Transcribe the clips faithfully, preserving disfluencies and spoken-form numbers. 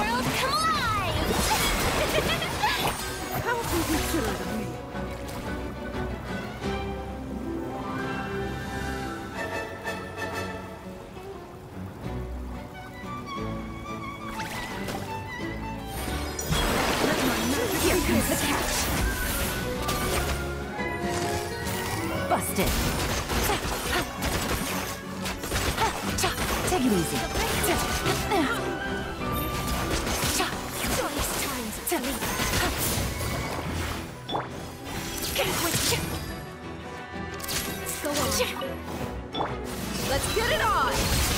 world come alive! How do you consider me? Here comes the catch. Busted. Take it easy. Joyous times to leave. Let's go on. Let's get it on.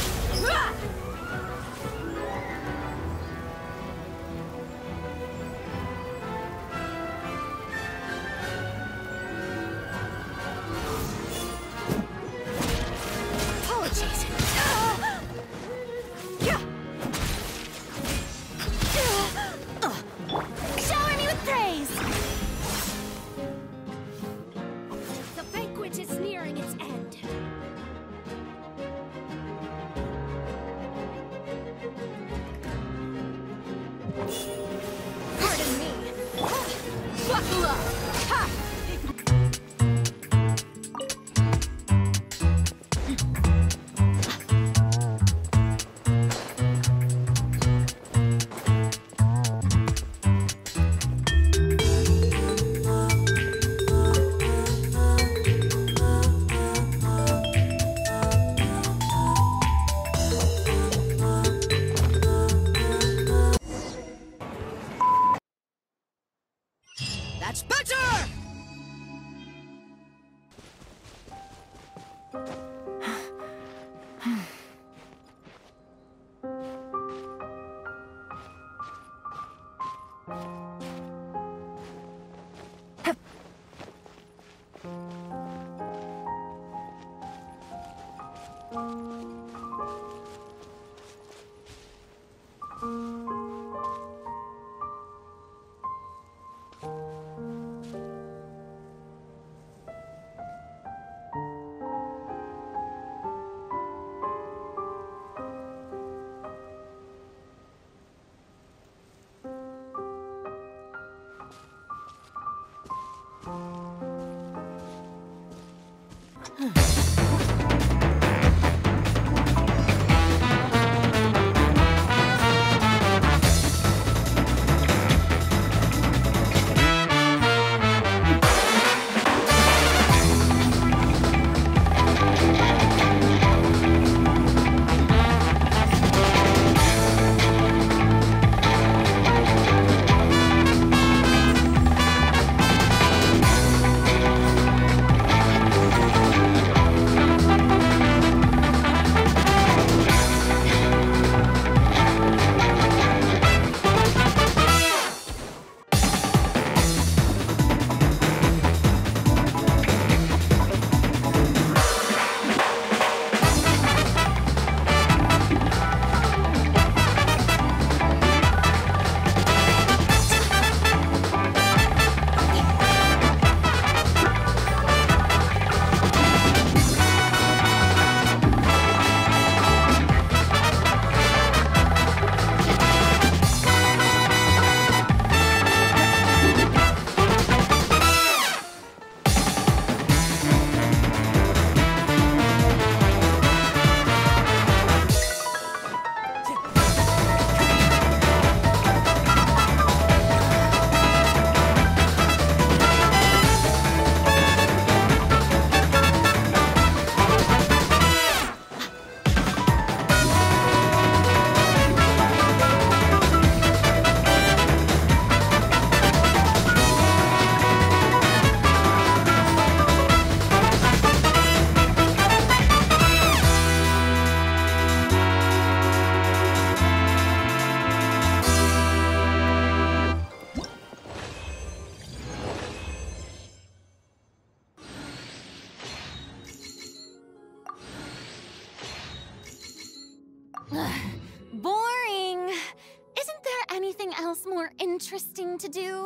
Boring! Isn't there anything else more interesting to do?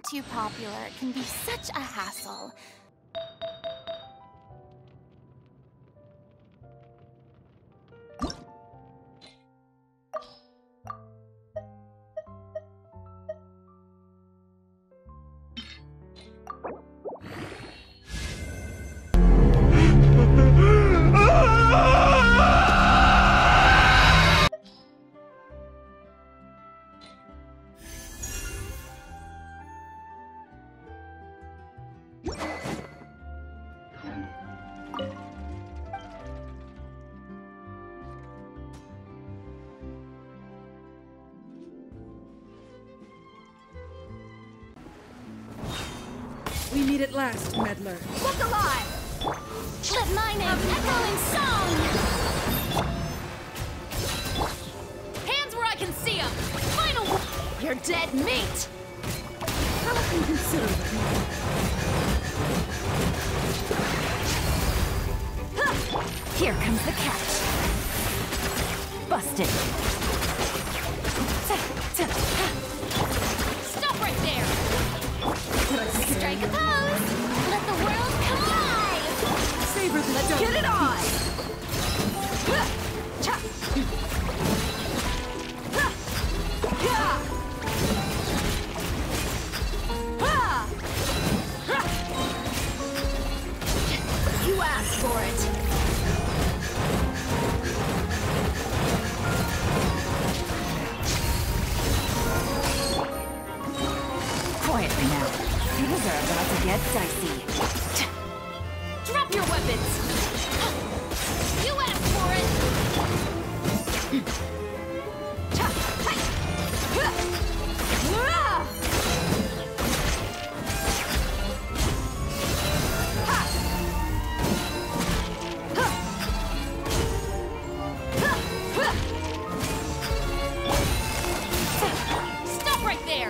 getting too popular can be such a hassle. We meet at last, meddler. Look alive! Let my name echo in song! Hands where I can see them! Final! You're dead meat! How inconsiderate. Here comes the catch. Busted. Stop right there! Strike a pose! Let the world come alive! Savor the Let's dough. get it on! You asked for it! Quietly now. Things are about to get dicey. Drop your weapons! You asked for it! Stop right there!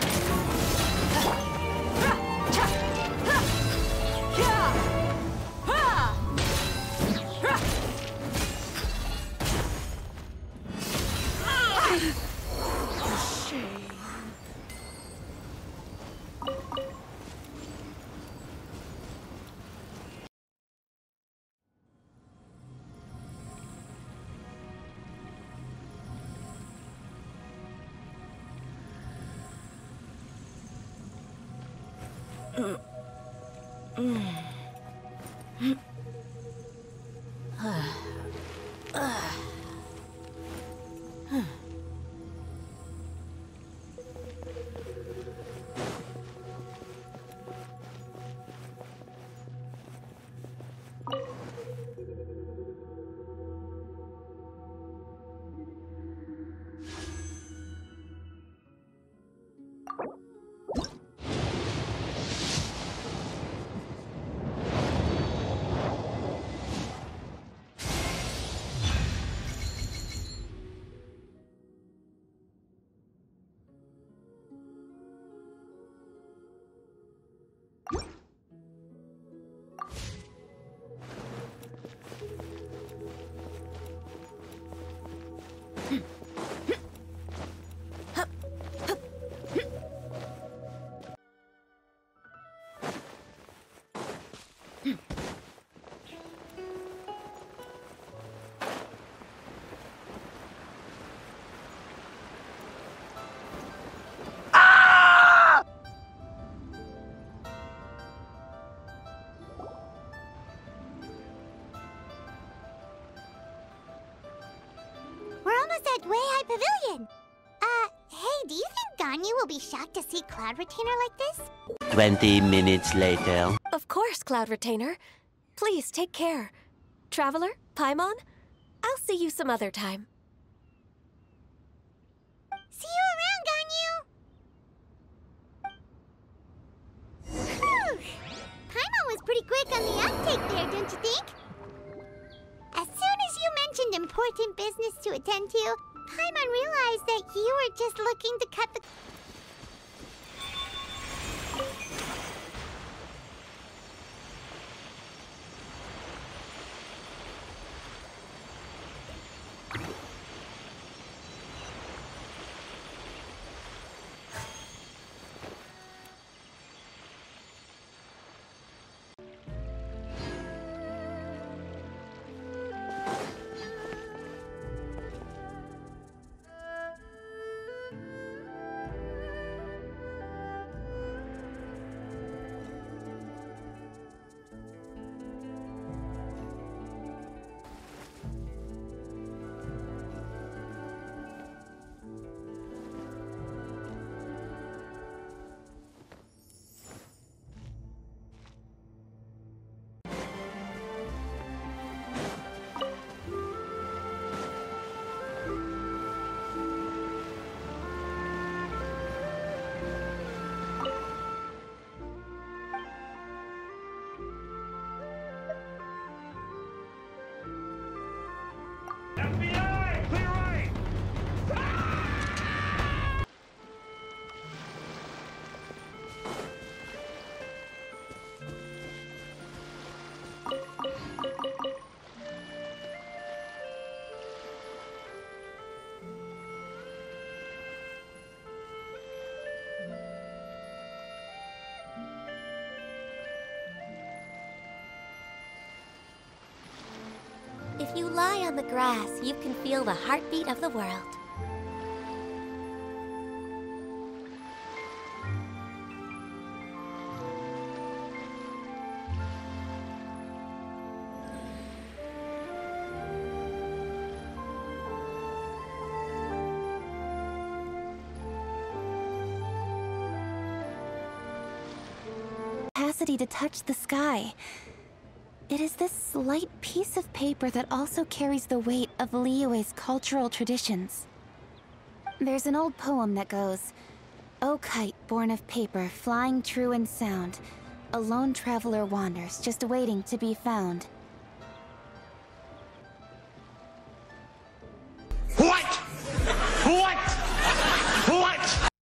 At Way High Pavilion. Uh, hey, do you think Ganyu will be shocked to see Cloud Retainer like this? Twenty minutes later. Of course, Cloud Retainer. Please take care. Traveler, Paimon, I'll see you some other time. See you around, Ganyu! Whew. Paimon was pretty quick on the uptake there, don't you think? As soon as you mentioned important business to attend to, Paimon realized that you were just looking to cut the... If you lie on the grass, you can feel the heartbeat of the world. Capacity to touch the sky. It is this slight piece of paper that also carries the weight of Liyue's cultural traditions. There's an old poem that goes, "O kite born of paper, flying true and sound, a lone traveler wanders, just waiting to be found." What? What? What?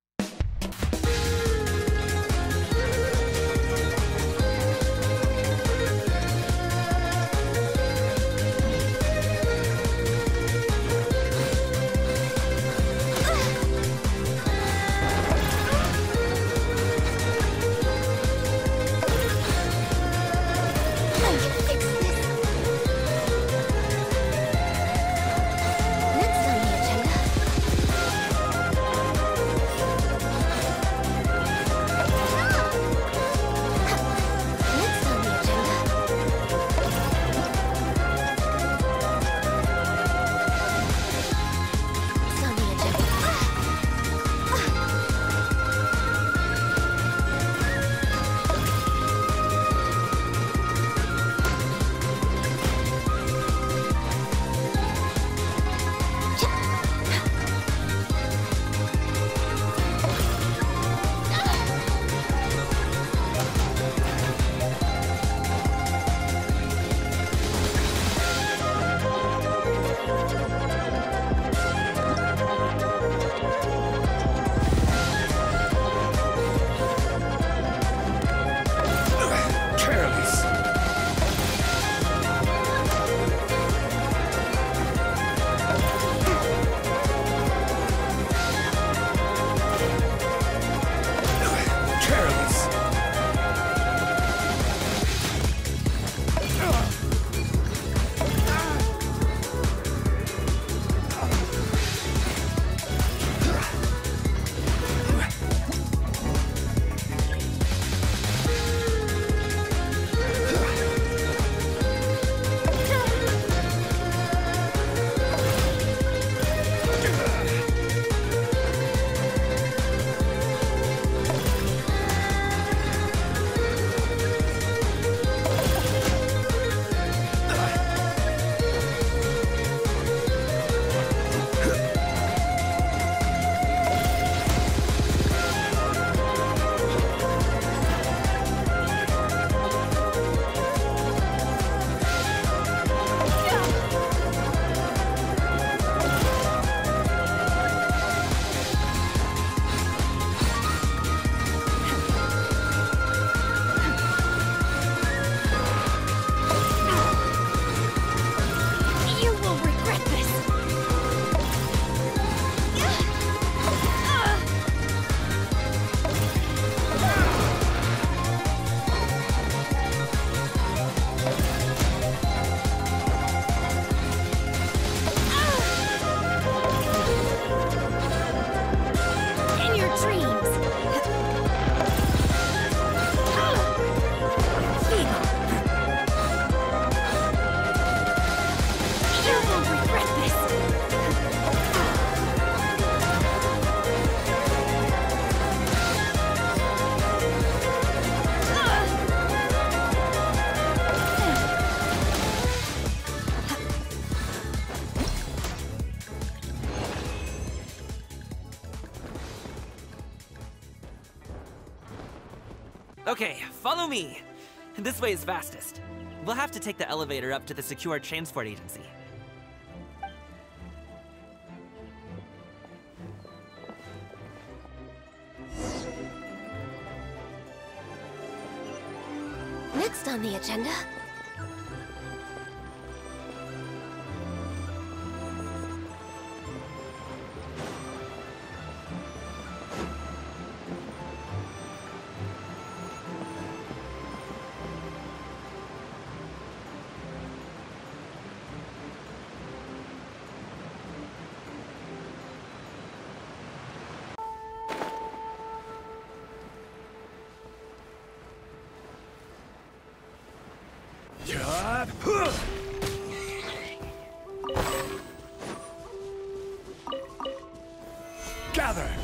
Okay, follow me. This way is fastest. We'll have to take the elevator up to the secure transport agency. Next on the agenda... Gather!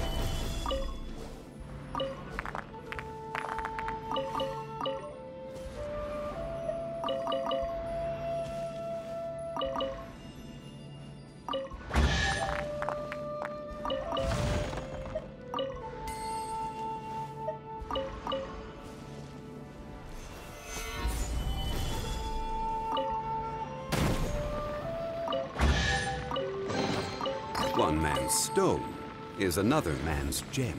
One man's stone is another man's gem.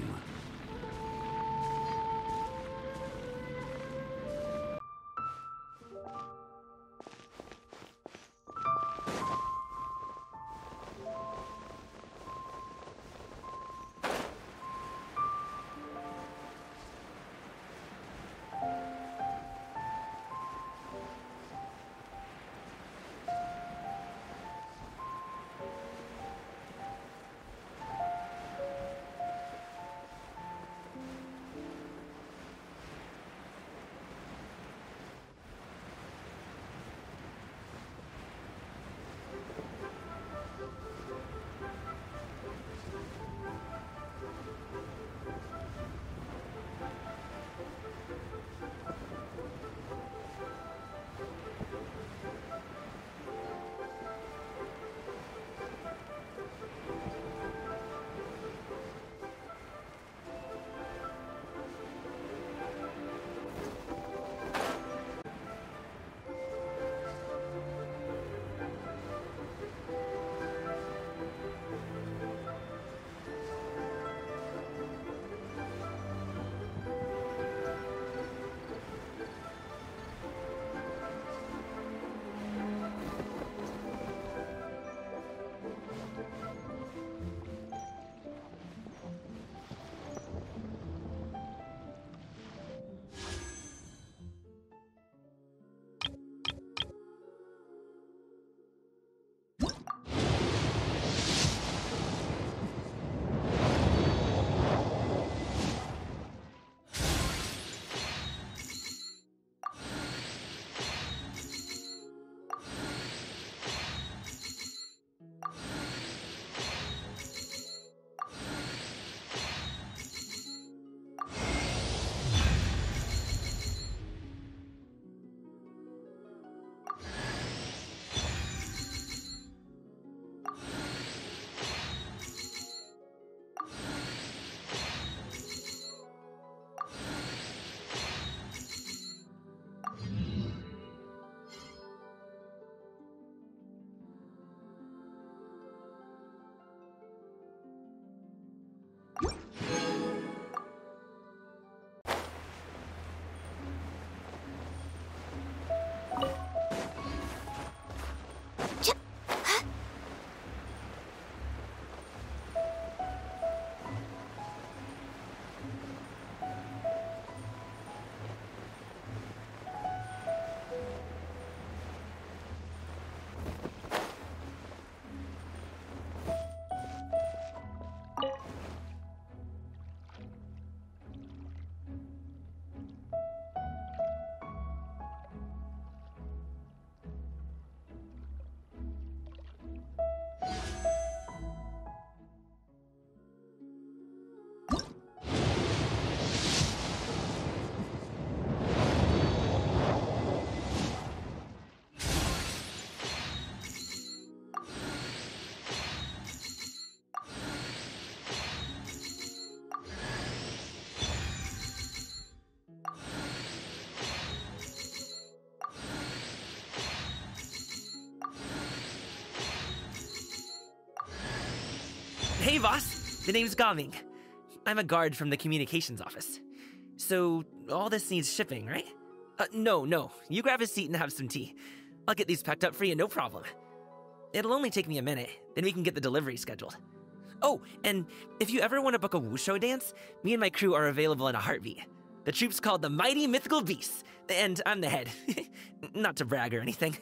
Hey, boss. The name's Gaming. I'm a guard from the communications office. So, all this needs shipping, right? Uh, no, no. You grab a seat and have some tea. I'll get these packed up for you, no problem. It'll only take me a minute, then we can get the delivery scheduled. Oh, and if you ever want to book a wushu dance, me and my crew are available in a heartbeat. The troupe's called the Mighty Mythical Beasts, and I'm the head. Not to brag or anything.